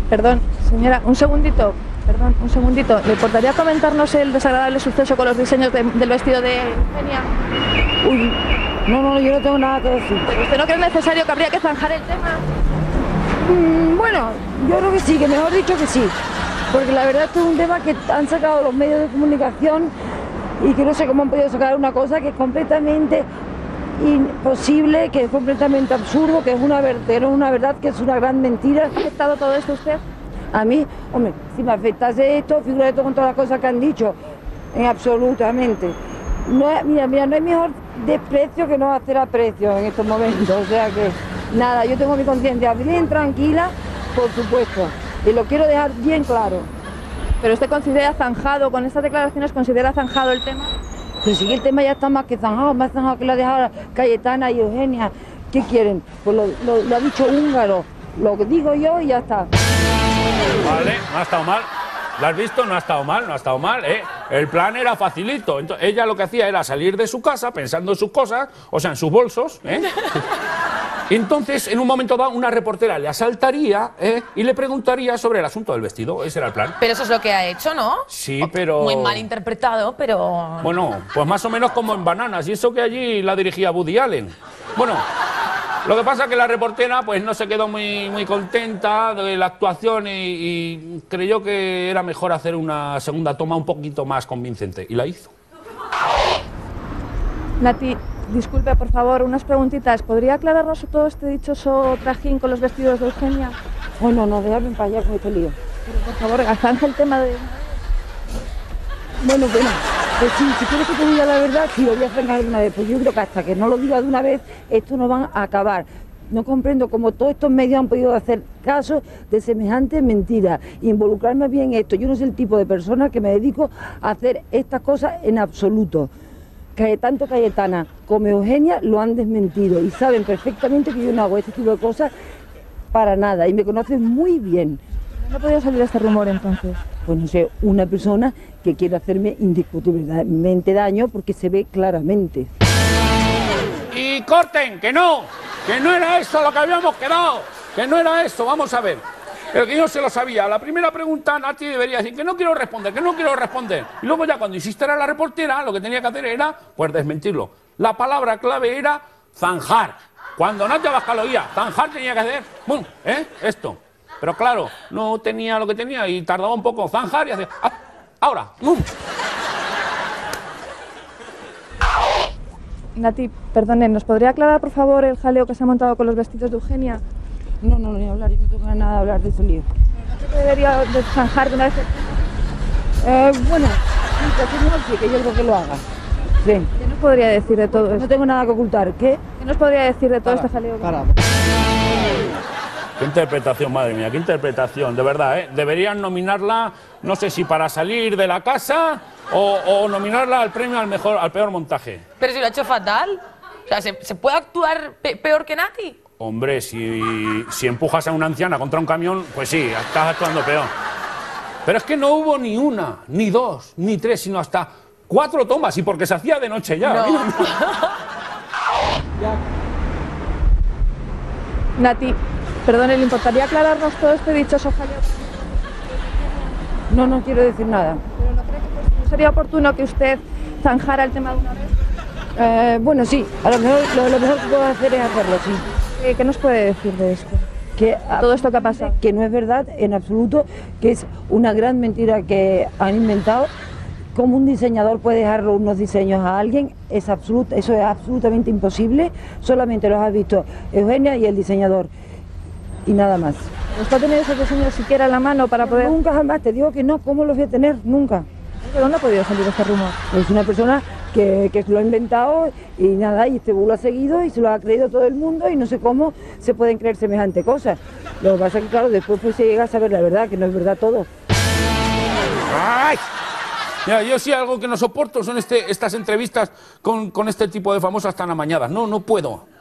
Perdón, señora, un segundito. Perdón, un segundito. ¿Le importaría comentarnos el desagradable suceso con los diseños del vestido de Eugenia? Uy, no, yo no tengo nada que decir. ¿Pero usted no cree necesario que habría que zanjar el tema? Bueno, yo creo que sí, que mejor dicho que sí. Porque la verdad esto es un tema que han sacado los medios de comunicación y que no sé cómo han podido sacar una cosa que es completamente imposible, que es completamente absurdo, que es una verdad, que es una gran mentira. ¿Ha afectado todo esto a usted? A mí, hombre, si me afectase esto, figúrate con todas las cosas que han dicho, absolutamente. Mira, no hay mejor desprecio que no hacer aprecio en estos momentos, o sea que, nada, yo tengo mi conciencia bien tranquila, por supuesto, y lo quiero dejar bien claro. ¿Pero usted considera zanjado, con estas declaraciones, considera zanjado el tema? Pero sí que el tema ya está más que zanjado, más zanjado que lo ha dejado Cayetana y Eugenia. ¿Qué quieren? Pues lo ha dicho Húngaro, lo digo yo y ya está. Vale, no ha estado mal. ¿Lo has visto? No ha estado mal, no ha estado mal, ¿eh? El plan era facilito. Entonces, ella lo que hacía era salir de su casa pensando en sus cosas, o sea, en sus bolsos, ¿eh? Entonces, en un momento dado, una reportera le asaltaría, y le preguntaría sobre el asunto del vestido. Ese era el plan. Pero eso es lo que ha hecho, ¿no? Sí, pero... Muy mal interpretado, pero... Bueno, pues más o menos como en Bananas, y eso que allí la dirigía Woody Allen. Bueno, lo que pasa es que la reportera pues no se quedó muy contenta de la actuación y creyó que era mejor hacer una segunda toma un poquito más convincente, y la hizo. Nati, disculpe, por favor, unas preguntitas. ¿Podría aclararnos todo este dichoso trajín con los vestidos de Eugenia? Oh, no, déjame para allá con este lío. Pero, por favor, zanja el tema de... Bueno, pues sí, si quieres que te diga la verdad, sí, lo voy a zanjar de una vez. Pues yo creo que hasta que no lo diga de una vez, esto no van a acabar. No comprendo cómo todos estos medios han podido hacer caso de semejante mentira, involucrarme bien en esto. Yo no soy el tipo de persona que me dedico a hacer estas cosas en absoluto. Tanto Cayetana como Eugenia lo han desmentido y saben perfectamente que yo no hago este tipo de cosas para nada y me conocen muy bien. ¿No podía salir este rumor entonces? Pues no sé, una persona que quiere hacerme indiscutiblemente daño porque se ve claramente. ¡Y corten! ¡Que no era eso lo que habíamos quedado! ¡Que no era eso! Vamos a ver. El que yo se lo sabía. La primera pregunta, Nati debería decir que no quiero responder, que no quiero responder. Y luego ya cuando insistiera la reportera, lo que tenía que hacer era, pues, desmentirlo. La palabra clave era zanjar. Cuando Nati Abascal lo oía, zanjar tenía que hacer, ¡bum! Esto. Pero claro, no tenía lo que tenía y tardaba un poco zanjar y hacer, ¡ah! Ahora, ¡bum! Nati, perdone, ¿nos podría aclarar, por favor, el jaleo que se ha montado con los vestidos de Eugenia? No, ni hablar, yo no tengo nada de hablar de ese lío. ¿No se debería de zanjar de una vez? Bueno, sí, que yo creo que lo haga. Sí. ¿Qué nos podría decir de todo esto? No tengo nada que ocultar. ¿Qué nos podría decir de todo este jaleo? Qué interpretación, madre mía, qué interpretación, de verdad, ¿eh? Deberían nominarla, no sé si para salir de la casa o nominarla al premio al peor montaje. Pero si lo ha hecho fatal. O sea, ¿se puede actuar peor que Nati? Hombre, si empujas a una anciana contra un camión, pues sí, estás actuando peor. Pero es que no hubo ni una, ni dos, ni tres, sino hasta 4 tomas, y porque se hacía de noche ya. No. Nati, perdone, ¿le importaría aclararnos todo este dichoso jaleo? No quiero decir nada. ¿Pero no cree que no sería oportuno que usted zanjara el tema de una vez? Bueno, sí, a lo mejor lo mejor que puedo hacer es hacerlo, sí. ¿Qué nos puede decir de esto? Todo esto que ha pasado. Que no es verdad en absoluto, que es una gran mentira que han inventado. ¿Cómo un diseñador puede dejar unos diseños a alguien? Eso es absolutamente imposible. Solamente los ha visto Eugenia y el diseñador. Y nada más. ¿Usted ha tenido esos diseños siquiera en la mano para poder...? Nunca jamás, te digo que no. ¿Cómo los voy a tener? Nunca. ¿De dónde ha podido salir este rumor? Es una persona que lo ha inventado y nada, y este bulo ha seguido y se lo ha creído todo el mundo y no sé cómo se pueden creer semejante cosa. Lo que pasa es que, claro, después pues se llega a saber la verdad, que no es verdad todo. ¡Ay! Mira, yo sí algo que no soporto son estas entrevistas con este tipo de famosas tan amañadas. No puedo.